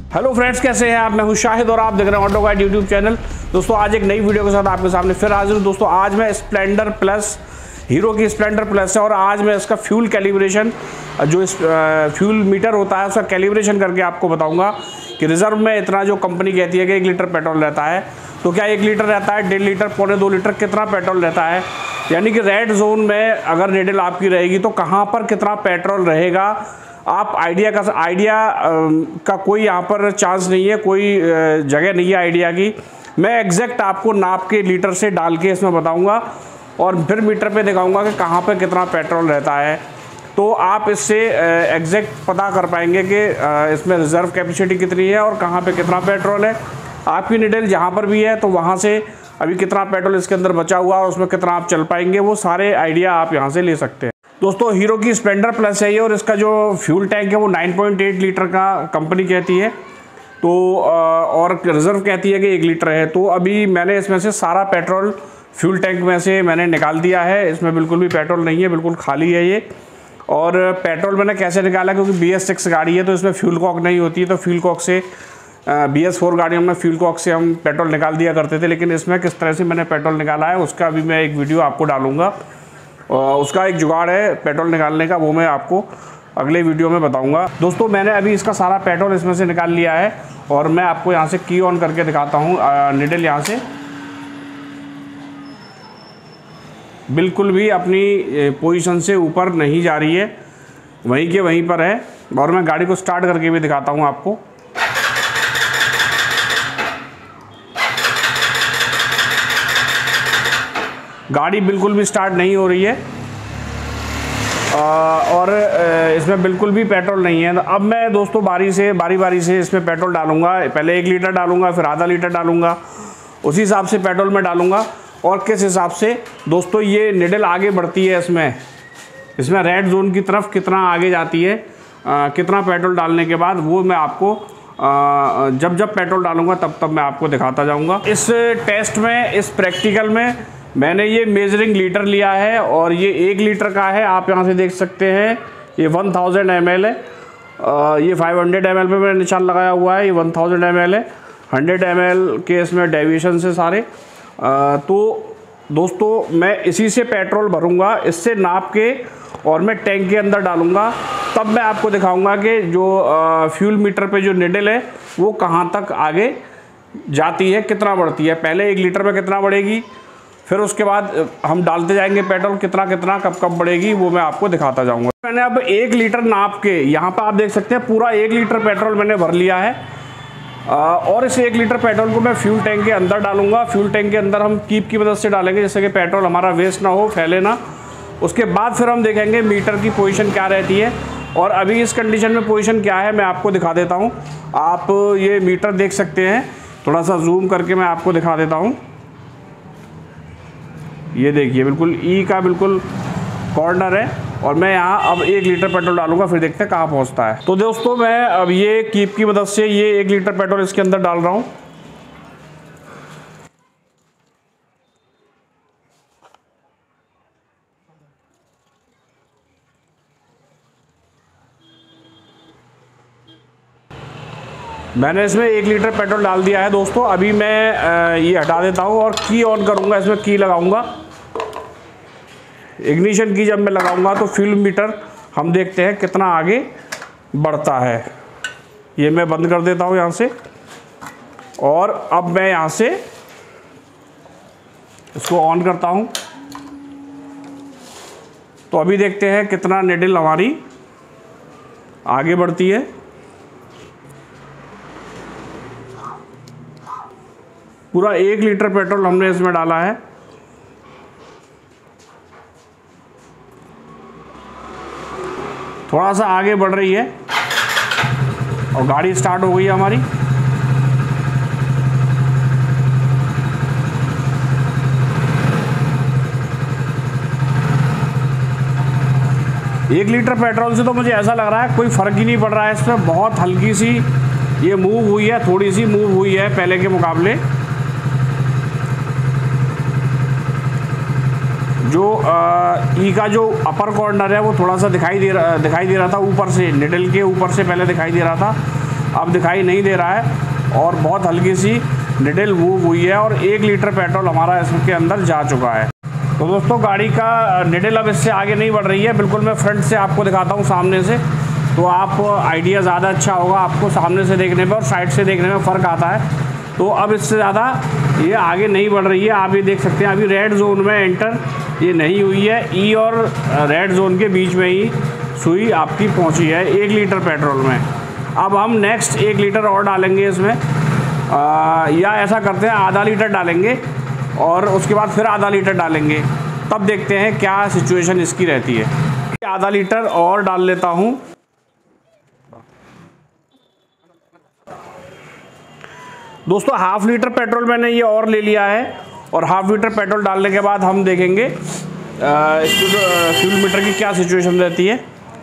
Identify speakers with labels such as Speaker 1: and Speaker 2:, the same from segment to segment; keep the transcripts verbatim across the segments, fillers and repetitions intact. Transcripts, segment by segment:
Speaker 1: Hello friends, कैसे हैं आप? मैं हूं शाहिद और आप देख रहे हैं ऑटो गाइड यूट्यूब चैनल। दोस्तों आज एक नई वीडियो के साथ आपके सामने फिर हाजिर हूं। दोस्तों आज मैं स्प्लेंडर प्लस, हीरो की स्प्लेंडर प्लस है और आज मैं इसका फ्यूल कैलिब्रेशन, जो फ्यूल मीटर होता है उसका कैलिब्रेशन करके आपको बताऊंगा कि रिजर्व में इतना जो कंपनी कहती है कि एक लीटर पेट्रोल रहता है, तो क्या एक लीटर रहता है, डेढ़ लीटर, पौने दो लीटर, कितना पेट्रोल रहता है। यानी कि रेड जोन में अगर निडल आपकी रहेगी तो कहाँ पर कितना पेट्रोल रहेगा, आप आइडिया का आइडिया का कोई यहाँ पर चांस नहीं है, कोई जगह नहीं है आइडिया की। मैं एग्जैक्ट आपको नाप के लीटर से डाल के इसमें बताऊंगा और फिर मीटर पे दिखाऊंगा कि कहाँ पर कितना पेट्रोल रहता है, तो आप इससे एग्जैक्ट पता कर पाएंगे कि इसमें रिज़र्व कैपेसिटी कितनी है और कहाँ पे कितना पेट्रोल है। आपकी निडल जहाँ पर भी है तो वहाँ से अभी कितना पेट्रोल इसके अंदर बचा हुआ है और उसमें कितना आप चल पाएंगे, वो सारे आइडिया आप यहाँ से ले सकते हैं। दोस्तों हीरो की स्प्लेंडर प्लस है ये और इसका जो फ्यूल टैंक है वो नाइन पॉइंट एट लीटर का कंपनी कहती है, तो और रिज़र्व कहती है कि एक लीटर है। तो अभी मैंने इसमें से सारा पेट्रोल फ्यूल टैंक में से मैंने निकाल दिया है, इसमें बिल्कुल भी पेट्रोल नहीं है, बिल्कुल खाली है ये। और पेट्रोल मैंने कैसे निकाला, क्योंकि बी एस सिक्स गाड़ी है तो इसमें फ्यूल कॉक नहीं होती है, तो फ्यूल कॉक से बी एस फोर गाड़ियों में फ्यूल कॉक से हम पेट्रोल निकाल दिया करते थे, लेकिन इसमें किस तरह से मैंने पेट्रोल निकाला है उसका अभी मैं एक वीडियो आपको डालूंगा। उसका एक जुगाड़ है पेट्रोल निकालने का, वो मैं आपको अगले वीडियो में बताऊंगा। दोस्तों मैंने अभी इसका सारा पेट्रोल इसमें से निकाल लिया है और मैं आपको यहाँ से की ऑन करके दिखाता हूँ। निडल यहाँ से बिल्कुल भी अपनी पोजीशन से ऊपर नहीं जा रही है, वहीं के वहीं पर है। और मैं गाड़ी को स्टार्ट करके भी दिखाता हूँ आपको। गाड़ी बिल्कुल भी स्टार्ट नहीं हो रही है और इसमें बिल्कुल भी पेट्रोल नहीं है। अब मैं दोस्तों बारी से बारी बारी से इसमें पेट्रोल डालूंगा। पहले एक लीटर डालूंगा, फिर आधा लीटर डालूंगा, उसी हिसाब से पेट्रोल में डालूंगा। और किस हिसाब से दोस्तों ये निडल आगे बढ़ती है, इसमें इसमें रेड जोन की तरफ कितना आगे जाती है, आ, कितना पेट्रोल डालने के बाद, वो मैं आपको आ, जब जब पेट्रोल डालूंगा तब तब मैं आपको दिखाता जाऊंगा। इस टेस्ट में, इस प्रैक्टिकल में मैंने ये मेजरिंग लीटर लिया है और ये एक लीटर का है। आप यहाँ से देख सकते हैं ये वन थाउजेंड एम एल है, आ, ये फाइव हंड्रेड एम एल पे मैंने निशान लगाया हुआ है, ये वन थाउजेंड एम एल है। हंड्रेड एम एल के इसमें डेविएशन से सारे। आ, तो दोस्तों मैं इसी से पेट्रोल भरूंगा, इससे नाप के और मैं टैंक के अंदर डालूंगा, तब मैं आपको दिखाऊंगा कि जो आ, फ्यूल मीटर पे जो निडल है वो कहाँ तक आगे जाती है, कितना बढ़ती है। पहले एक लीटर में कितना बढ़ेगी, फिर उसके बाद हम डालते जाएंगे पेट्रोल, कितना कितना कब कब बढ़ेगी, वो मैं आपको दिखाता जाऊंगा। मैंने अब एक लीटर नाप के, यहाँ पर आप देख सकते हैं पूरा एक लीटर पेट्रोल मैंने भर लिया है। और इस एक लीटर पेट्रोल को मैं फ्यूल टैंक के अंदर डालूंगा। फ्यूल टैंक के अंदर हम कीप की मदद से डालेंगे, जिससे कि पेट्रोल हमारा वेस्ट ना हो, फैले ना। उसके बाद फिर हम देखेंगे मीटर की पोजीशन क्या रहती है और अभी इस कंडीशन में पोजीशन क्या है मैं आपको दिखा देता हूँ। आप ये मीटर देख सकते हैं, थोड़ा सा जूम करके मैं आपको दिखा देता हूँ। ये देखिए बिल्कुल ई का बिल्कुल कॉर्नर है और मैं यहाँ अब एक लीटर पेट्रोल डालूंगा, फिर देखते हैं कहाँ पहुँचता है। तो दोस्तों मैं अब ये कीप की मदद से ये एक लीटर पेट्रोल इसके अंदर डाल रहा हूँ। मैंने इसमें एक लीटर पेट्रोल डाल दिया है दोस्तों। अभी मैं ये हटा देता हूँ और की ऑन करूँगा, इसमें की लगाऊंगा। इग्निशन की जब मैं लगाऊंगा तो फ्यूल मीटर हम देखते हैं कितना आगे बढ़ता है। ये मैं बंद कर देता हूँ यहाँ से और अब मैं यहाँ से इसको ऑन करता हूँ। तो अभी देखते हैं कितना निडल हमारी आगे बढ़ती है। पूरा एक लीटर पेट्रोल हमने इसमें डाला है। थोड़ा सा आगे बढ़ रही है और गाड़ी स्टार्ट हो गई है हमारी। एक लीटर पेट्रोल से तो मुझे ऐसा लग रहा है कोई फ़र्क ही नहीं पड़ रहा है इसमें। बहुत हल्की सी ये मूव हुई है, थोड़ी सी मूव हुई है पहले के मुकाबले। जो ई का जो अपर कॉर्नर है वो थोड़ा सा दिखाई दे रहा दिखाई दे रहा था ऊपर से, निडल के ऊपर से पहले दिखाई दे रहा था, अब दिखाई नहीं दे रहा है और बहुत हल्की सी निडल मूव हुई है और एक लीटर पेट्रोल हमारा इसके अंदर जा चुका है। तो दोस्तों गाड़ी का निडल अब इससे आगे नहीं बढ़ रही है। बिल्कुल मैं फ्रंट से आपको दिखाता हूँ सामने से, तो आप आइडिया ज़्यादा अच्छा होगा आपको सामने से देखने में और साइड से देखने में फ़र्क आता है। तो अब इससे ज़्यादा ये आगे नहीं बढ़ रही है। आप ये देख सकते हैं अभी रेड जोन में एंटर ये नहीं हुई है। ई और रेड जोन के बीच में ही सुई आपकी पहुंची है एक लीटर पेट्रोल में। अब हम नेक्स्ट एक लीटर और डालेंगे इसमें, आ, या ऐसा करते हैं आधा लीटर डालेंगे और उसके बाद फिर आधा लीटर डालेंगे, तब देखते हैं क्या सिचुएशन इसकी रहती है। आधा लीटर और डाल लेता हूँ। दोस्तों हाफ लीटर पेट्रोल मैंने ये और ले लिया है और हाफ लीटर पेट्रोल डालने के बाद हम देखेंगे फ्यूल मीटर की क्या सिचुएशन रहती है।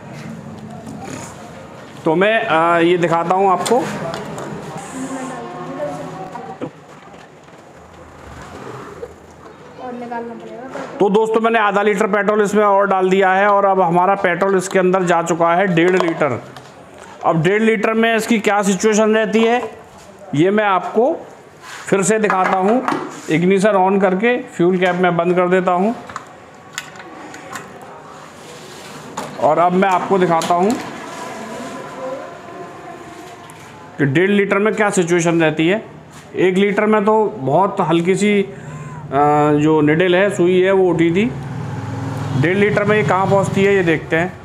Speaker 1: तो मैं आ, ये दिखाता हूँ आपको। तो दोस्तों मैंने आधा लीटर पेट्रोल इसमें और डाल दिया है और अब हमारा पेट्रोल इसके अंदर जा चुका है डेढ़ लीटर। अब डेढ़ लीटर में इसकी क्या सिचुएशन रहती है ये मैं आपको फिर से दिखाता हूँ। इग्निशन ऑन करके फ्यूल कैप में बंद कर देता हूँ और अब मैं आपको दिखाता हूँ कि डेढ़ लीटर में क्या सिचुएशन रहती है। एक लीटर में तो बहुत हल्की सी जो निडल है सुई है वो उठी थी। डेढ़ लीटर में ये कहाँ पहुँचती है ये देखते हैं।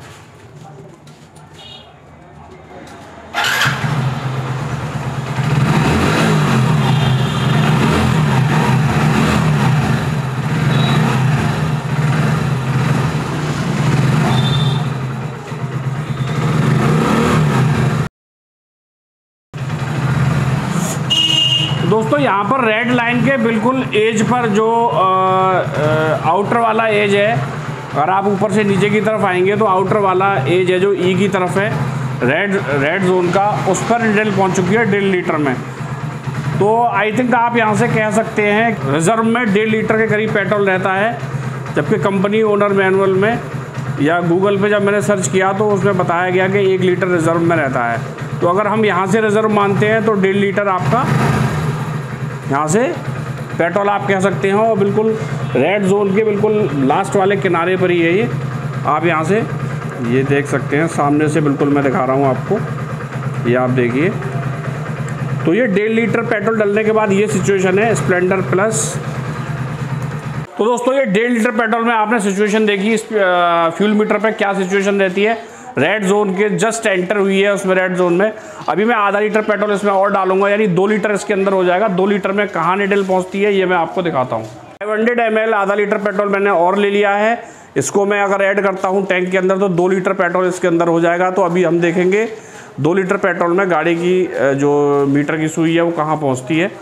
Speaker 1: दोस्तों यहाँ पर रेड लाइन के बिल्कुल एज पर जो आ, आ, आउटर वाला एज है, अगर आप ऊपर से नीचे की तरफ आएंगे तो आउटर वाला एज है जो ई की तरफ है रेड रेड जोन का, उस पर निडल पहुँच चुकी है डेढ़ लीटर में। तो आई थिंक आप यहाँ से कह सकते हैं रिजर्व में डेढ़ लीटर के करीब पेट्रोल रहता है, जबकि कंपनी ओनर मैनुअल में या गूगल पे जब मैंने सर्च किया तो उसमें बताया गया कि एक लीटर रिजर्व में रहता है। तो अगर हम यहाँ से रिजर्व मानते हैं तो डेढ़ लीटर आपका यहाँ से पेट्रोल आप कह सकते हैं। और बिल्कुल रेड जोन के बिल्कुल लास्ट वाले किनारे पर ही है ये। आप यहाँ से ये देख सकते हैं सामने से, बिल्कुल मैं दिखा रहा हूँ आपको, ये आप देखिए। तो ये डेढ़ लीटर पेट्रोल डलने के बाद ये सिचुएशन है स्प्लेंडर प्लस। तो दोस्तों ये डेढ़ लीटर पेट्रोल में आपने सिचुएशन देखी, इस फ्यूल मीटर पे क्या सिचुएशन रहती है। रेड जोन के जस्ट एंटर हुई है उसमें रेड जोन में। अभी मैं आधा लीटर पेट्रोल इसमें और डालूंगा, यानी दो लीटर इसके अंदर हो जाएगा। दो लीटर में कहाँ निडल पहुँचती है ये मैं आपको दिखाता हूँ। फाइव हंड्रेड एम एल आधा लीटर पेट्रोल मैंने और ले लिया है। इसको मैं अगर ऐड करता हूँ टैंक के अंदर तो दो लीटर पेट्रोल इसके अंदर हो जाएगा। तो अभी हम देखेंगे दो लीटर पेट्रोल में गाड़ी की जो मीटर की सुई है वो कहाँ पहुँचती है।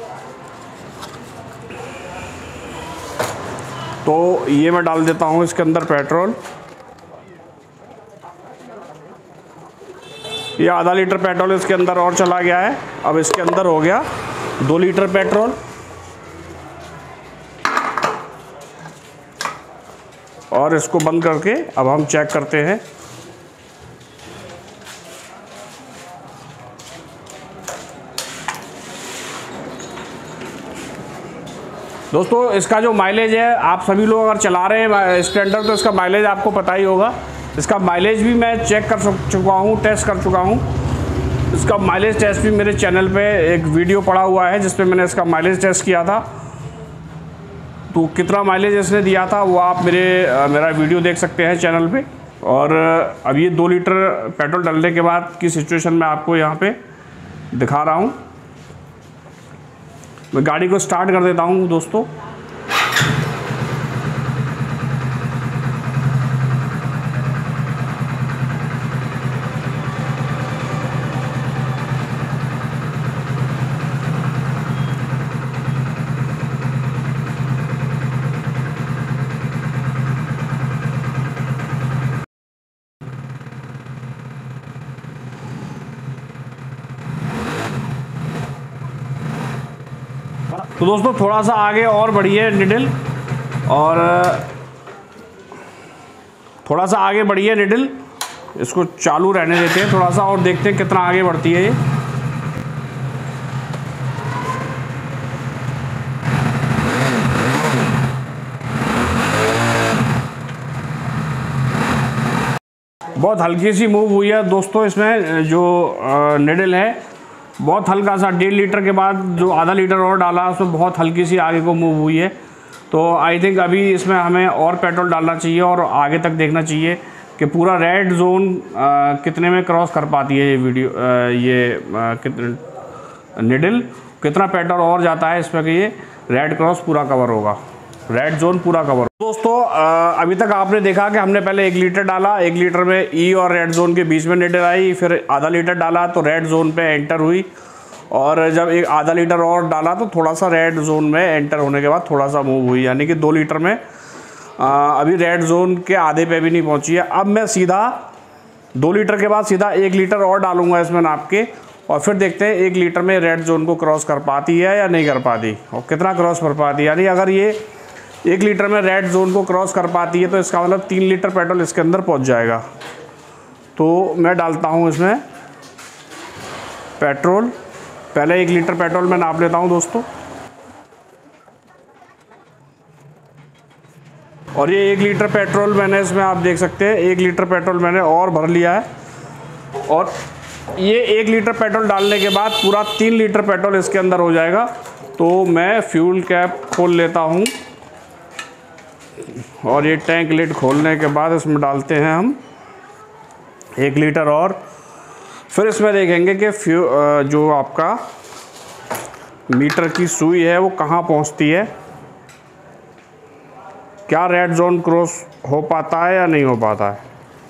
Speaker 1: तो ये मैं डाल देता हूँ इसके अंदर पेट्रोल। ये आधा लीटर पेट्रोल इसके अंदर और चला गया है। अब इसके अंदर हो गया दो लीटर पेट्रोल। और इसको बंद करके अब हम चेक करते हैं। दोस्तों इसका जो माइलेज है, आप सभी लोग अगर चला रहे हैं स्प्लेंडर तो इसका माइलेज आपको पता ही होगा। इसका माइलेज भी मैं चेक कर चुका हूँ, टेस्ट कर चुका हूँ। इसका माइलेज टेस्ट भी मेरे चैनल पे एक वीडियो पड़ा हुआ है जिसपे मैंने इसका माइलेज टेस्ट किया था। तो कितना माइलेज इसने दिया था वो आप मेरे मेरा वीडियो देख सकते हैं चैनल पे। और अब ये दो लीटर पेट्रोल डालने के बाद की सिचुएशन मैं आपको यहाँ पे दिखा रहा हूँ। मैं गाड़ी को स्टार्ट कर देता हूँ दोस्तों। तो दोस्तों थोड़ा सा आगे और बढ़िए निडल, और थोड़ा सा आगे बढ़िए निडल, इसको चालू रहने देते हैं थोड़ा सा और देखते हैं कितना आगे बढ़ती है ये। बहुत हल्की सी मूव हुई है दोस्तों। इसमें जो निडल है बहुत हल्का सा, डेढ़ लीटर के बाद जो आधा लीटर और डाला उसमें बहुत हल्की सी आगे को मूव हुई है। तो आई थिंक अभी इसमें हमें और पेट्रोल डालना चाहिए और आगे तक देखना चाहिए कि पूरा रेड जोन कितने में क्रॉस कर पाती है ये वीडियो आ, ये कितने निडल कितना पेट्रोल और जाता है इसमें कि ये रेड क्रॉस पूरा कवर होगा, रेड जोन पूरा कवर। दोस्तों अभी तक आपने देखा कि हमने पहले एक लीटर डाला, एक लीटर में ई और रेड जोन के बीच में निडल आई, फिर आधा लीटर डाला तो रेड जोन पे एंटर हुई, और जब एक आधा लीटर और डाला तो थोड़ा सा रेड जोन में एंटर होने के बाद थोड़ा सा मूव हुई, यानी कि दो लीटर में आ, अभी रेड जोन के आधे पे भी नहीं पहुंची है। अब मैं सीधा दो लीटर के बाद सीधा एक लीटर और डालूंगा इसमें नाप के, और फिर देखते हैं एक लीटर में रेड जोन को क्रॉस कर पाती है या नहीं कर पाती, और कितना क्रॉस कर पाती है। यानी अगर ये एक लीटर में रेड जोन को क्रॉस कर पाती है तो इसका मतलब तीन लीटर पेट्रोल इसके अंदर पहुंच जाएगा। तो मैं डालता हूं इसमें पेट्रोल, पहले एक लीटर पेट्रोल मैं नाप लेता हूं दोस्तों, और ये एक लीटर पेट्रोल मैंने इसमें आप देख सकते हैं एक लीटर पेट्रोल मैंने और भर लिया है, और ये एक लीटर पेट्रोल डालने के बाद पूरा तीन लीटर पेट्रोल इसके अंदर हो जाएगा। तो मैं फ्यूल कैप खोल लेता हूं, और ये टैंक लिड खोलने के बाद इसमें डालते हैं हम एक लीटर और। फिर इसमें देखेंगे कि फ्यू जो आपका मीटर की सुई है वो कहाँ पहुँचती है, क्या रेड जोन क्रॉस हो पाता है या नहीं हो पाता है।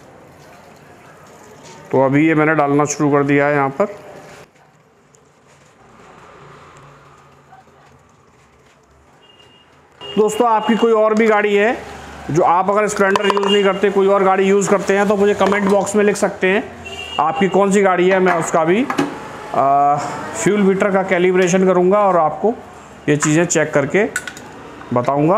Speaker 1: तो अभी ये मैंने डालना शुरू कर दिया है यहाँ पर। दोस्तों आपकी कोई और भी गाड़ी है जो आप अगर स्प्लेंडर यूज़ नहीं करते, कोई और गाड़ी यूज़ करते हैं, तो मुझे कमेंट बॉक्स में लिख सकते हैं आपकी कौन सी गाड़ी है। मैं उसका भी आ, फ्यूल मीटर का कैलिब्रेशन करूँगा और आपको ये चीज़ें चेक करके बताऊँगा।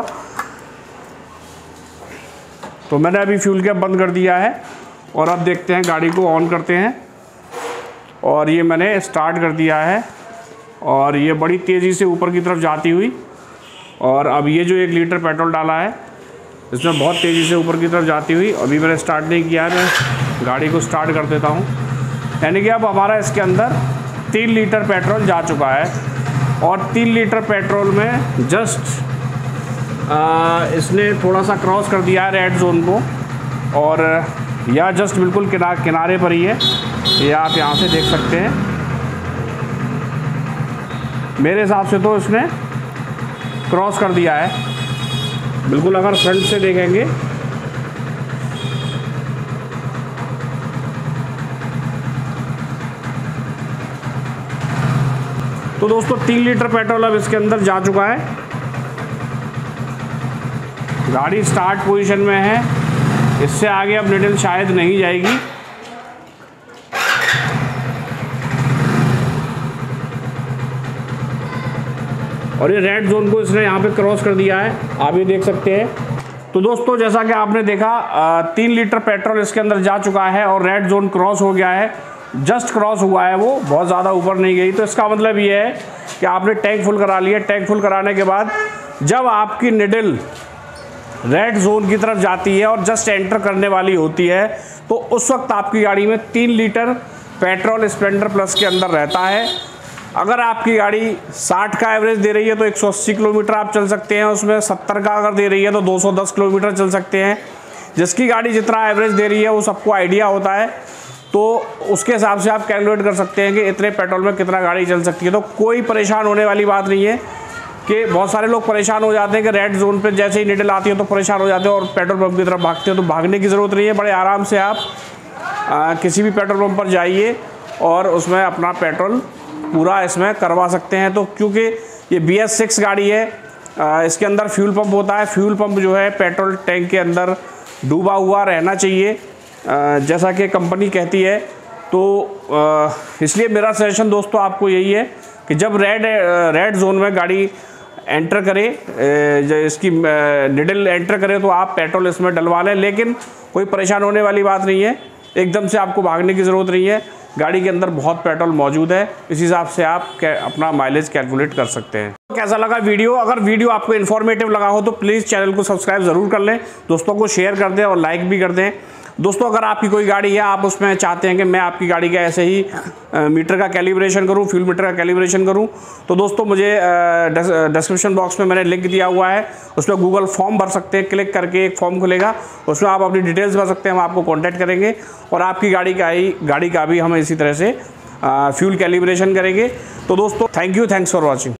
Speaker 1: तो मैंने अभी फ्यूल कैप बंद कर दिया है, और अब देखते हैं गाड़ी को ऑन करते हैं, और ये मैंने स्टार्ट कर दिया है, और ये बड़ी तेज़ी से ऊपर की तरफ जाती हुई, और अब ये जो एक लीटर पेट्रोल डाला है इसमें बहुत तेज़ी से ऊपर की तरफ जाती हुई, अभी मैंने स्टार्ट नहीं किया है, मैं गाड़ी को स्टार्ट कर देता हूँ। यानी कि अब हमारा इसके अंदर तीन लीटर पेट्रोल जा चुका है, और तीन लीटर पेट्रोल में जस्ट आ, इसने थोड़ा सा क्रॉस कर दिया है रेड जोन को, और यह जस्ट बिल्कुल किना, किनारे पर ही है, ये आप यहाँ से देख सकते हैं। मेरे हिसाब से तो इसने क्रॉस कर दिया है बिल्कुल। अगर फ्रंट से देखेंगे तो दोस्तों तीन लीटर पेट्रोल अब इसके अंदर जा चुका है। गाड़ी स्टार्ट पोजीशन में है, इससे आगे अब निडल शायद नहीं जाएगी। और ये रेड जोन को इसने यहाँ पे क्रॉस कर दिया है, आप ये देख सकते हैं। तो दोस्तों जैसा कि आपने देखा तीन लीटर पेट्रोल इसके अंदर जा चुका है और रेड जोन क्रॉस हो गया है, जस्ट क्रॉस हुआ है, वो बहुत ज़्यादा ऊपर नहीं गई। तो इसका मतलब ये है कि आपने टैंक फुल करा लिया। टैंक फुल कराने के बाद जब आपकी निडल रेड जोन की तरफ जाती है और जस्ट एंटर करने वाली होती है, तो उस वक्त आपकी गाड़ी में तीन लीटर पेट्रोल स्प्लेंडर प्लस के अंदर रहता है। अगर आपकी गाड़ी साठ का एवरेज दे रही है तो एक सौ अस्सी किलोमीटर आप चल सकते हैं, उसमें सत्तर का अगर दे रही है तो दो सौ दस किलोमीटर चल सकते हैं। जिसकी गाड़ी जितना एवरेज दे रही है वो सबको आइडिया होता है, तो उसके हिसाब से आप कैलकुलेट कर सकते हैं कि इतने पेट्रोल में कितना गाड़ी चल सकती है। तो कोई परेशान होने वाली बात नहीं है कि बहुत सारे लोग परेशान हो जाते हैं कि रेड जोन पे जैसे ही निडल आती है तो परेशान हो जाते हैं और पेट्रोल पंप की तरफ भागते हैं। तो भागने की ज़रूरत नहीं है, बड़े आराम से आप आ, किसी भी पेट्रोल पंप पर जाइए और उसमें अपना पेट्रोल पूरा इसमें करवा सकते हैं। तो क्योंकि ये बी एस सिक्स गाड़ी है, आ, इसके अंदर फ्यूल पंप होता है। फ्यूल पंप जो है पेट्रोल टैंक के अंदर डूबा हुआ रहना चाहिए, आ, जैसा कि कंपनी कहती है। तो आ, इसलिए मेरा सजेशन दोस्तों आपको यही है कि जब रेड रेड जोन में गाड़ी एंटर करे, इसकी निडल एंटर करे, तो आप पेट्रोल इसमें डलवा लें। लेकिन कोई परेशान होने वाली बात नहीं है, एकदम से आपको भागने की ज़रूरत नहीं है। गाड़ी के अंदर बहुत पेट्रोल मौजूद है, इस हिसाब से आप अपना माइलेज कैलकुलेट कर सकते हैं। तो कैसा लगा वीडियो? अगर वीडियो आपको इन्फॉर्मेटिव लगा हो तो प्लीज़ चैनल को सब्सक्राइब ज़रूर कर लें, दोस्तों को शेयर कर दें और लाइक भी कर दें। दोस्तों अगर आपकी कोई गाड़ी है, आप उसमें चाहते हैं कि मैं आपकी गाड़ी का ऐसे ही मीटर का कैलिब्रेशन करूं, फ्यूल मीटर का कैलिब्रेशन करूं, तो दोस्तों मुझे डिस्क्रिप्शन बॉक्स में मैंने लिंक दिया हुआ है, उसमें गूगल फॉर्म भर सकते हैं। क्लिक करके एक फॉर्म खुलेगा, उसमें आप अपनी डिटेल्स भर सकते हैं, हम आपको कॉन्टैक्ट करेंगे और आपकी गाड़ी का ही गाड़ी का भी हम इसी तरह से फ्यूल कैलिब्रेशन करेंगे। तो दोस्तों thank you, thanks for watching.